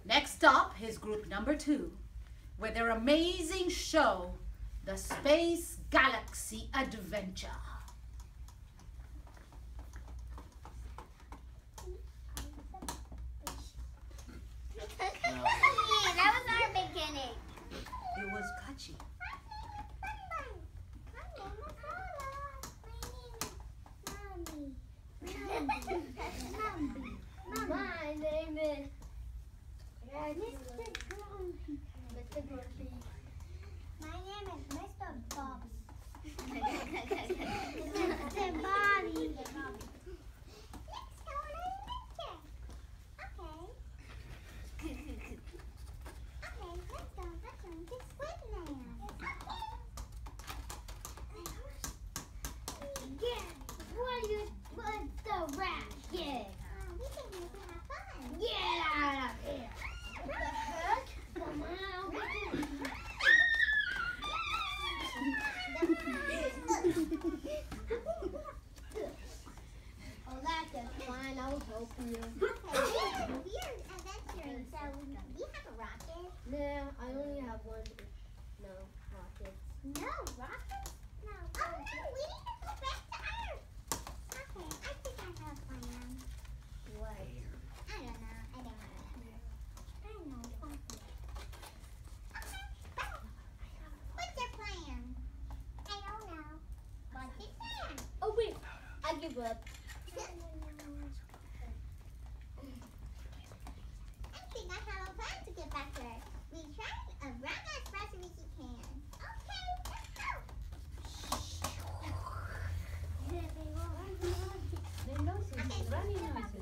Next up is group number 2 with their amazing show, The Space Galaxy Adventure. That was our beginning. It was catchy. My name is Mr. Grumpy. Mr. Grumpy. My name is Mr. Bobby. Mr. Bobby. Let's go on an adventure. Okay. Okay, let's go to Squidland. Yeah, what's the rat? Yeah. We think we can have fun. Get out of here. What the heck? Come on, oh, that's fine. I'll help you. Okay, we're adventuring, so we have a rocket. Nah, I only have one. No rockets. No rockets? No. Oh no, we need to go back to Earth. Okay, I think I have a plan. What? I don't know. I don't know. What's your plan? I don't know. What's your plan? Oh wait, I give up. I think I have a plan to get back there. We try to run as fast as we can. Okay, let's go. Mendoza, running noises.